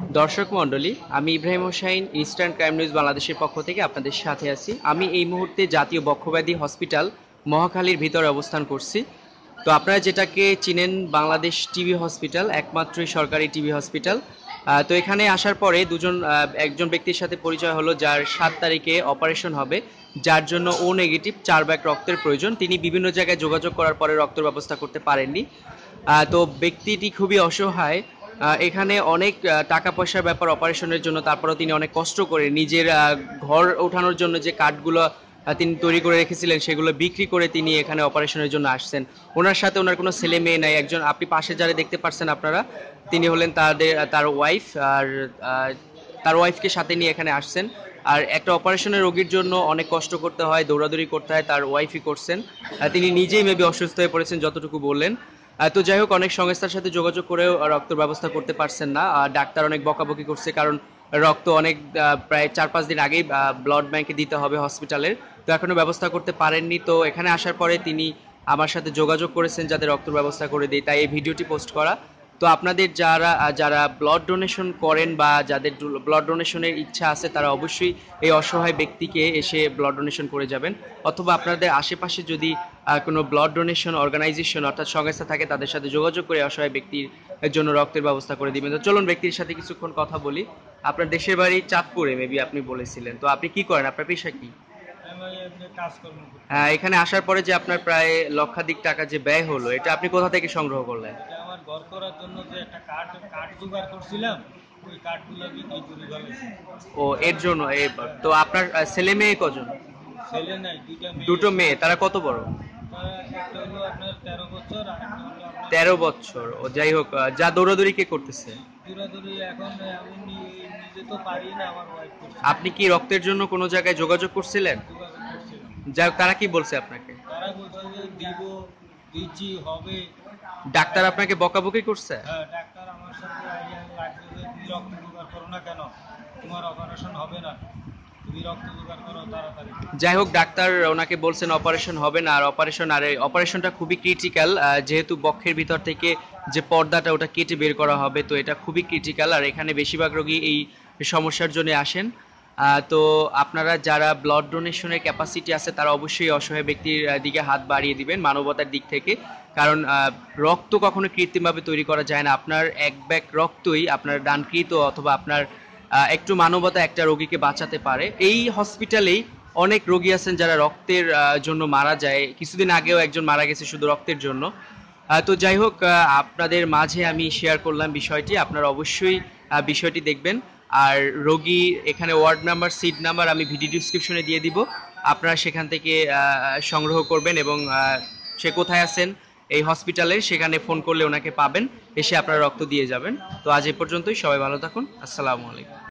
দর্শক মণ্ডলী, আমি Ibrahim Hossain, eastern crime news বাংলাদেশের পক্ষ থেকে আপনাদের সাথে আছি। আমি এই মুহূর্তে জাতীয় বক্ষব্যাধি হসপিটাল মহাখালীর ভিতরে অবস্থান করছি। তো আপনারা যেটাকে চিনেন বাংলাদেশ টিবি হসপিটাল, একমাত্রই সরকারি টিবি হসপিটাল। তো এখানে আসার পরে একজন ব্যক্তির সাথে পরিচয় হলো, যার 7 তারিখে অপারেশন হবে, যার জন্য ও নেগেটিভ 4 ব্যাগ রক্তের প্রয়োজন। তিনি বিভিন্ন জায়গায় যোগাযোগ করার পরে রক্তের ব্যবস্থা করতে পারেননি। তো ব্যক্তিটি খুবই অসহায়। এখানে অনেক টাকা পয়সার ব্যাপার অপারেশনের জন্য, তারপরেও তিনি অনেক কষ্ট করে নিজের ঘর ওঠানোর জন্য যে কার্ডগুলো তিনি তৈরি করে রেখেছিলেন সেগুলো বিক্রি করে তিনি এখানে অপারেশনের জন্য আসছেন। ওনার সাথে ওনার কোনো ছেলে মেয়ে নাই। একজন আপনি পাশে যারা দেখতে পাচ্ছেন আপনারা, তিনি হলেন তার ওয়াইফ, আর তার ওয়াইফকে সাথে নিয়ে এখানে আসছেন। আর একটা অপারেশনের রোগীর জন্য অনেক কষ্ট করতে হয়, দৌড়াদৌড়ি করতে হয়, তার ওয়াইফই করছেন। তিনি নিজেই মেবি অসুস্থ হয়ে পড়েছেন যতটুকু বললেন। তো যাই হোক, অনেক সংস্থার সাথে যোগাযোগ করেও রক্তের ব্যবস্থা করতে পারছেন না। ডাক্তার অনেক বকাবকি করছে, কারণ রক্ত অনেক প্রায় 4-5 দিন আগেই ব্লাড ব্যাংকে দিতে হবে হসপিটালের। তো এখনো ব্যবস্থা করতে পারেননি। তো এখানে আসার পরে তিনি আমার সাথে যোগাযোগ করেছেন যাতে রক্তের ব্যবস্থা করে দিই, তাই এই ভিডিওটি পোস্ট করা। তো আপনাদের যারা ব্লাড ডোনেশন করেন বা যাদের ব্লাড ডোনেশনের ইচ্ছা আছে, তারা অবশ্যই এই অসহায় ব্যক্তিকে এসে ব্লাড ডোনেশন করে যাবেন। অথবা আপনাদের আশেপাশে যদি কোনো ব্লাড ডোনেশন অর্গানাইজেশন অর্থাৎ সংস্থা থাকে, তাদের সাথে যোগাযোগ করে অসহায় ব্যক্তির জন্য রক্তের ব্যবস্থা করে দিবেন। তো চলুন ব্যক্তির সাথে কিছুক্ষণ কথা বলি। আপনার দেশের বাড়ি চাঁদপুরে মেবি আপনি বলেছিলেন। তো আপনি কি করেন, আপনার পেশা কি? এখানে আসার পরে যে আপনার প্রায় লক্ষাধিক টাকা যে ব্যয় হলো, এটা আপনি কোথা থেকে সংগ্রহ করলেন? আমার ঘর করার জন্য যে একটা কার্ড জোগাড় করছিলাম, ওই কার্ডগুলো বিক্রি করে ফেলেছি। ও, এর জন্য। তো আপনার ছেলে মেয়ে কজন? ছেলে নাই, দুটো মেয়ে। তারা কত বড়? একটা হলো আপনার 13 বছর, আর একটা হলো আপনার 13 বছর। ও, যাই হোক, যা দৌড়াদৌড়ি কে করতেছে? দৌড়াদৌড়ি এখন আমি নিজে তো পারি না, আমার ওয়াইফ করছে। আপনি কি রক্তের জন্য কোনো জায়গায় যোগাযোগ করছিলেন? যোগাযোগ করছিলাম। যাই হোক, তারা কি বলছে আপনাকে? তারা বলছে যে দিচ্ছি, হবে। ডাক্তার আপনাকে বকাবকি করছে? হ্যাঁ, ডাক্তার আমার সাথে আইয়া লাগছে যে তুমি রক্ত জোগাড় করো না কেন, তোমার অপারেশন হবে না, তুমি রক্ত জোগাড় করো তাড়াতাড়ি। যাই হোক, ডাক্তার ওনাকে বলছেন অপারেশন হবে না। আর অপারেশনটা খুবই ক্রিটিক্যাল, যেহেতু বক্ষের ভিতর থেকে যে পর্দাটা ওটা কেটে বের করা হবে। তো এটা খুবই ক্রিটিক্যাল, আর এখানে বেশিরভাগ রোগী এই সমস্যার জন্য আসেন। তো আপনারা যারা ব্লাড ডোনেশনের ক্যাপাসিটি আছে, তারা অবশ্যই অসহায় ব্যক্তির দিকে হাত বাড়িয়ে দিবেন মানবতার দিক থেকে। কারণ রক্ত কখনো কৃত্রিমভাবে তৈরি করা যায় না। আপনার এক ব্যাগ রক্তই আপনার দানকৃত, অথবা আপনার একটু মানবতা একটা রোগীকে বাঁচাতে পারে। এই হসপিটালেই অনেক রোগী আছেন যারা রক্তের জন্য মারা যায়। কিছুদিন আগেও একজন মারা গেছে শুধু রক্তের জন্য। তো যাই হোক, আপনাদের মাঝে আমি শেয়ার করলাম বিষয়টি। আপনারা অবশ্যই বিষয়টি দেখবেন। আর রোগী এখানে ওয়ার্ড নাম্বার, সিট নাম্বার আমি ভিডিও ডিসক্রিপশনে দিয়ে দিব। আপনারা সেখান থেকে সংগ্রহ করবেন, এবং সে কোথায় আছেন এই হসপিটালের সেখানে ফোন করলে ওনাকে পাবেন, এসে আপনারা রক্ত দিয়ে যাবেন। তো আজ এ পর্যন্তই। সবাই ভালো থাকুন। আসসালামু আলাইকুম।